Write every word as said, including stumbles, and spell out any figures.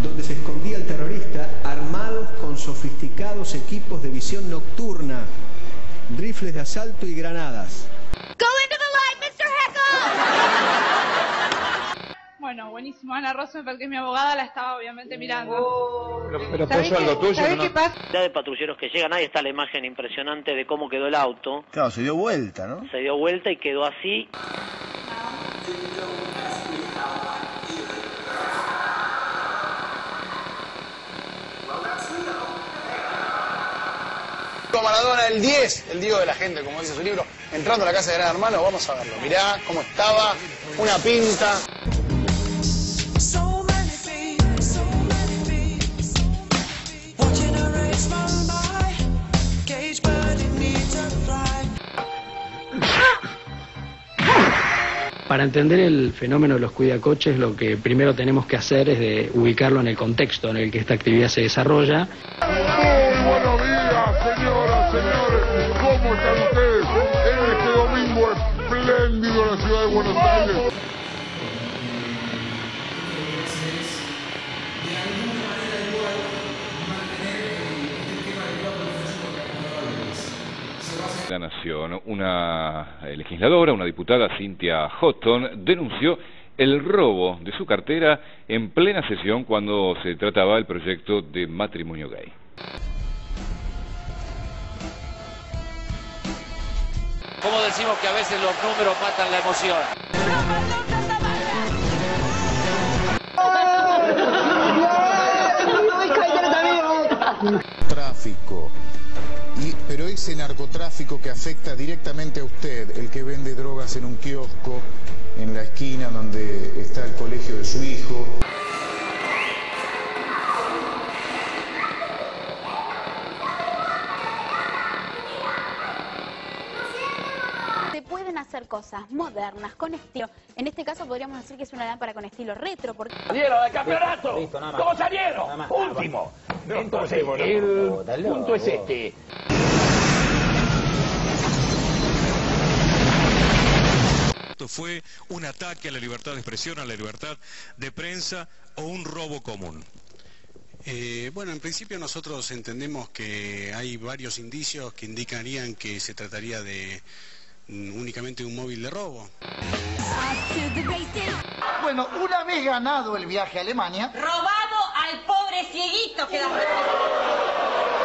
donde se escondía el terrorista armados con sofisticados equipos de visión nocturna, rifles de asalto y granadas. Go into the light, mister Heckle! Bueno, buenísimo. Ana Rosenfeld, que es mi abogada, la estaba obviamente mirando. Oh, pero pero pasó algo tuyo. ¿Sabés no? qué pasa? De patrulleros que llegan, ahí está la imagen impresionante de cómo quedó el auto. Claro, se dio vuelta, ¿no? Se dio vuelta y quedó así. Maradona, el diez, el Diego de la gente, como dice su libro, entrando a la casa de Gran Hermano, vamos a verlo. Mirá cómo estaba, una pinta. Para entender el fenómeno de los cuidacoches, lo que primero tenemos que hacer es de ubicarlo en el contexto en el que esta actividad se desarrolla. Muy buenos días, señoras, señores. ¿Cómo están ustedes en este domingo espléndido en la ciudad de Buenos Aires? La Nación, una legisladora, una diputada, Cynthia Houghton, denunció el robo de su cartera en plena sesión cuando se trataba del proyecto de matrimonio gay. Como decimos que a veces los números matan la emoción. Tráfico. Y, pero ese narcotráfico que afecta directamente a usted, el que vende drogas en un kiosco, en la esquina donde está el colegio de su hijo. Se pueden hacer cosas modernas, con estilo. En este caso podríamos decir que es una lámpara con estilo retro. Porque... ¡Salieron del campeonato! Listo, nada más. ¿Cómo salieron? Nada más, último. No, entonces, no, el no, no, punto es este. Esto fue un ataque a la libertad de expresión, a la libertad de prensa o un robo común. Eh, bueno, en principio nosotros entendemos que hay varios indicios que indicarían que se trataría de mm, únicamente un móvil de robo. Bueno, una vez ganado el viaje a Alemania... Robado al pobre cieguito que la...